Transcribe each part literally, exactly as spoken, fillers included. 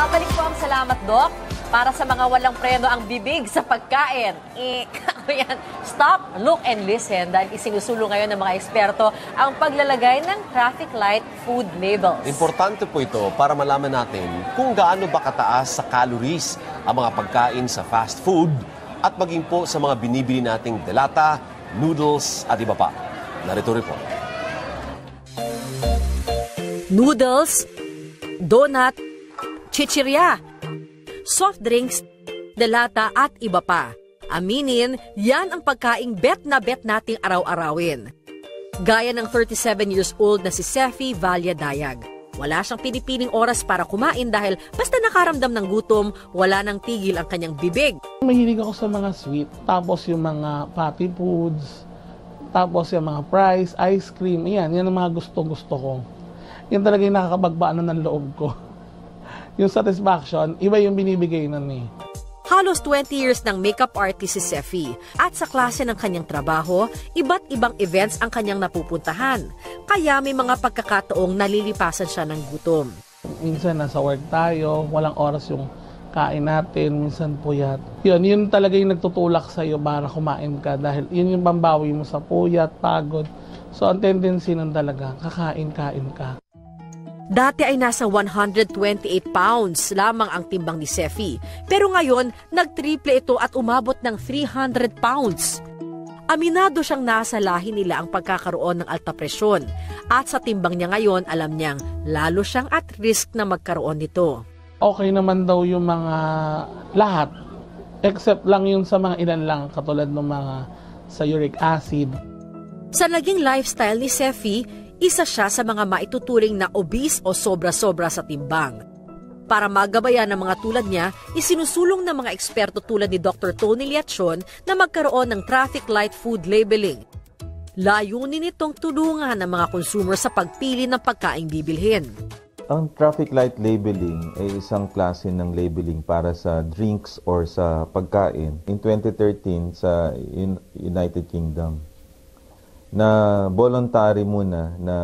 Babalik po ang Salamat Dok para sa mga walang preno ang bibig sa pagkain. Eh, yan. Stop, look, and listen dahil isinusulong ngayon ng mga eksperto ang paglalagay ng traffic light food labels. Importante po ito para malaman natin kung gaano ba kataas sa calories ang mga pagkain sa fast food at maging po sa mga binibili nating delata, noodles at iba pa. Narito rin po. Noodles, donut, chichirya, soft drinks, delata at iba pa. Aminin, yan ang pagkaing bet na bet nating araw-arawin. Gaya ng thirty-seven years old na si Sefi Valyadayag. Wala siyang pinipiling oras para kumain dahil basta nakaramdam ng gutom, wala nang tigil ang kanyang bibig. Mahilig ako sa mga sweet, tapos yung mga fatty foods, tapos yung mga fries, ice cream, yan, yan ang mga gusto-gusto ko. Yan talaga yung nakakabagbaan ng loob ko. Yung satisfaction, iba yung binibigay nun eh. Halos twenty years ng makeup artist si Sefi at sa klase ng kanyang trabaho, iba't ibang events ang kanyang napupuntahan. Kaya may mga pagkakataong nalilipasan siya ng gutom. Minsan nasa work tayo, walang oras yung kain natin, minsan puyat. Yun, yun talaga yung nagtutulak sa'yo para kumain ka dahil yun yung pambawi mo sa puyat, pagod. So ang tendency nun talaga, kakain-kain ka. Dati ay nasa one hundred twenty-eight pounds lamang ang timbang ni Sefi. Pero ngayon, nagtriple ito at umabot ng three hundred pounds. Aminado siyang nasa lahi nila ang pagkakaroon ng alta presyon. At sa timbang niya ngayon, alam niyang lalo siyang at risk na magkaroon nito. Okay naman daw yung mga lahat. Except lang yun sa mga ilan lang, katulad ng mga sa uric acid. Sa naging lifestyle ni Sefi, isa siya sa mga maituturing na obese o sobra-sobra sa timbang. Para magabayan ng mga tulad niya, isinusulong ng mga eksperto tulad ni Doctor Tony Liachon na magkaroon ng traffic light food labeling. Layunin nitong tulungan ng mga consumer sa pagpili ng pagkaing bibilhin. Ang traffic light labeling ay isang klase ng labeling para sa drinks or sa pagkain in twenty thirteen sa United Kingdom. Na voluntary muna na,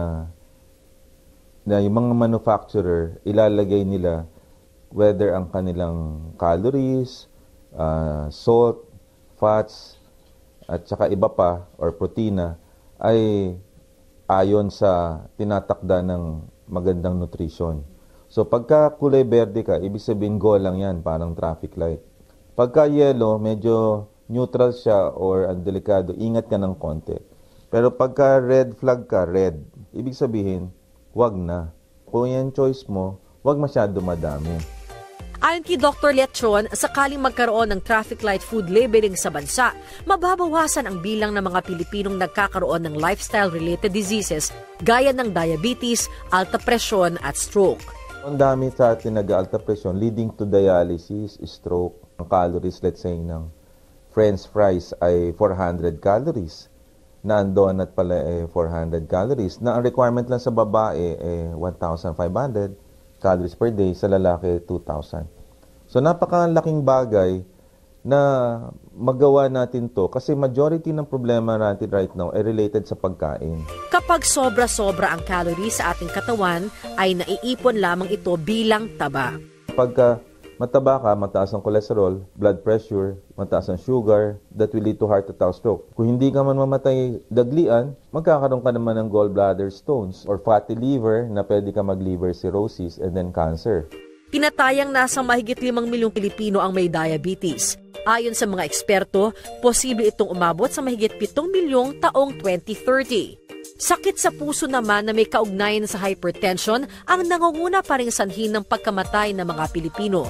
na yung mga manufacturer ilalagay nila whether ang kanilang calories, uh, salt, fats, at saka iba pa or protina ay ayon sa tinatakda ng magandang nutrition. So pagka kulay berde ka, ibig sabihin go lang yan, parang traffic light. Pagka yellow, medyo neutral siya or ang delikado, ingat ka ng konti. Pero pagka red flag ka, red, ibig sabihin, wag na. Kung yan choice mo, wag masyado madami. Ayon kay Doctor Liachon, sakaling magkaroon ng traffic light food labeling sa bansa, mababawasan ang bilang ng mga Pilipinong nagkakaroon ng lifestyle-related diseases gaya ng diabetes, alta presyon at stroke. Ang dami sa atin nag-alta presyon leading to dialysis, stroke. Ang calories, let's say, ng French fries ay four hundred calories. Na ang donut pala ay four hundred calories. Na ang requirement lang sa babae ay one thousand five hundred calories per day, sa lalaki two thousand. So napakalaking bagay na magawa natin to kasi majority ng problema natin right now ay related sa pagkain. Kapag sobra-sobra ang calories sa ating katawan, ay naiipon lamang ito bilang taba. Pagka mataba ka, mataas ang cholesterol, blood pressure, mataas ang sugar, that will lead to heart attack, stroke. Kung hindi ka man mamatay daglian, magkakaroon ka naman ng gallbladder stones or fatty liver na pwede ka mag-liver cirrhosis and then cancer. Tinatayang nasa mahigit limang milyong Pilipino ang may diabetes. Ayon sa mga eksperto, posible itong umabot sa mahigit pitong milyong taong twenty thirty. Sakit sa puso naman na may kaugnayan sa hypertension ang nangunguna pa ring sanhin ng pagkamatay ng mga Pilipino.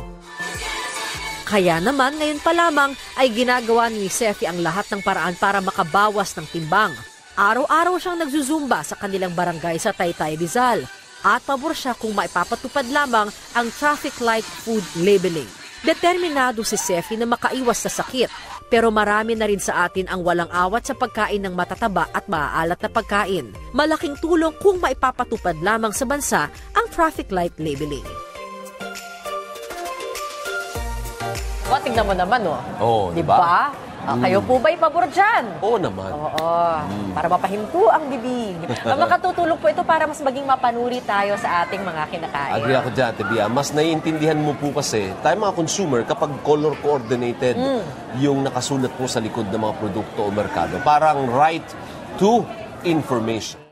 Kaya naman ngayon pa lamang ay ginagawa ni Sefi ang lahat ng paraan para makabawas ng timbang. Araw-araw siyang nagzuzumba sa kanilang barangay sa Taytay, Rizal at pabor siya kung maipapatupad lamang ang traffic light food labeling. Determinado si Sefi na makaiwas sa sakit. Pero marami na rin sa atin ang walang awat sa pagkain ng matataba at maaalat na pagkain. Malaking tulong kung maipapatupad lamang sa bansa ang traffic light labeling. O, tingnan mo naman, oh. Oo, diba? Ah, kayo po ba'y pabor dyan? Oo naman. Oo, para mapahinto ang bibig. Ah, makatutulong po ito para mas maging mapanuri tayo sa ating mga kinakain. Agree ako dyan, Tibia. Mas naiintindihan mo po kasi, tayo mga consumer, kapag color coordinated yung nakasulat po sa likod ng mga produkto o merkado, parang right to information.